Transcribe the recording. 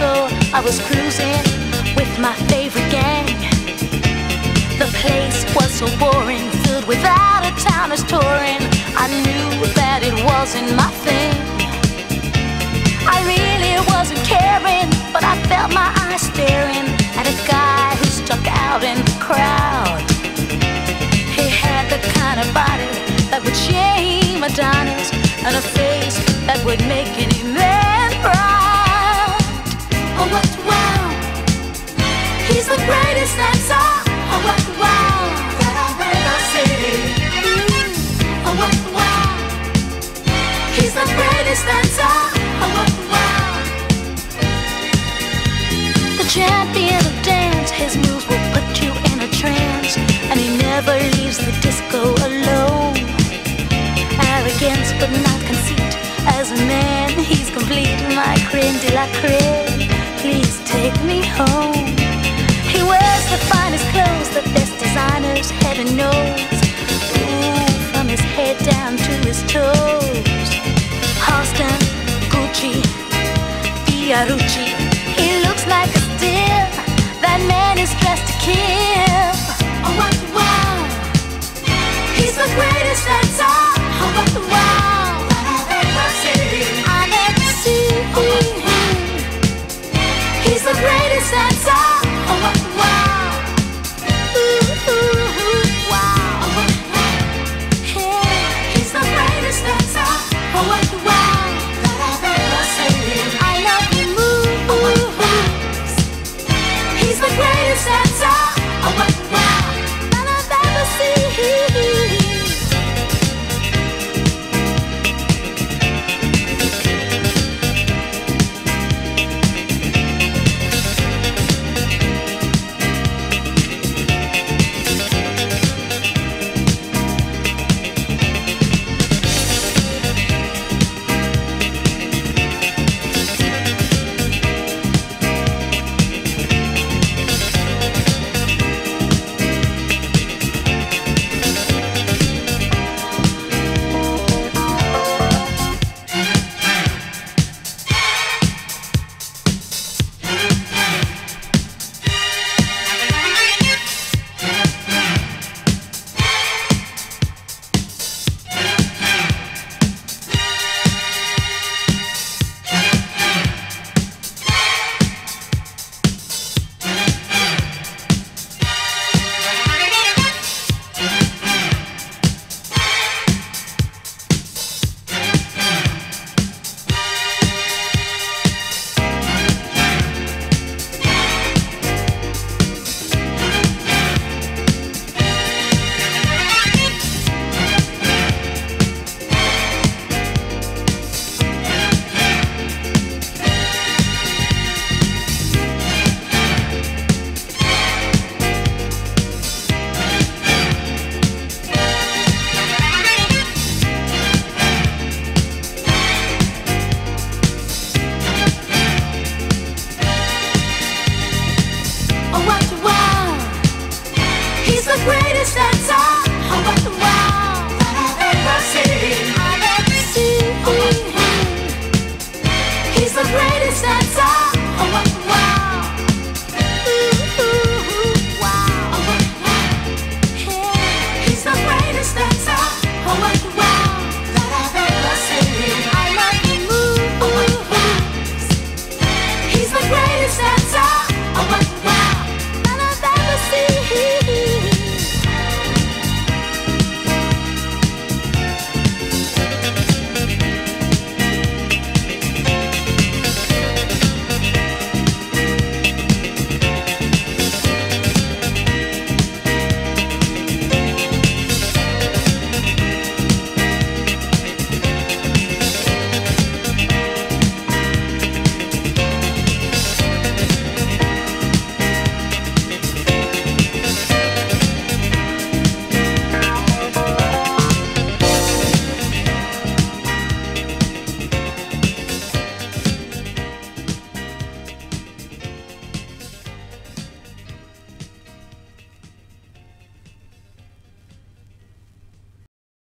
disco, I was cruising with my favorite gang. The place was so boring, filled with out-of-towners touring. I knew that it wasn't my thing. I really wasn't caring, but I felt my eyes staring at a guy who stuck out in the crowd. He had the kind of body that would shame Adonis, and a face that would make any man proud. Oh, what wow! He's the greatest dancer. Oh, what wow! That I've ever seen. Oh, what wow! He's the greatest dancer. Oh, what wow! The champion of dance, his moves will put you in a trance, and he never leaves the disco alone. Arrogance but not conceit, as a man he's complete. My creme de la creme, please take me home. He wears the finest clothes, the best designers, heaven knows. Ooh, from his head down to his toes. Halston, Gucci, Fiorucci, he looks like a steal. That man is dressed to kill. Oh, what wow! He's the greatest dancer. Oh, what wow! That I've ever seen. I've ever seen. He's the greatest dancer. Oh, what wow! Ooh, ooh, ooh, wow! Oh, what wow! Yeah, he's the greatest dancer. Oh, what wow! That I've ever seen. I love your moves. Oh, what wow! He's the greatest dancer. Oh, what wow! That I've ever seen. He's the greatest.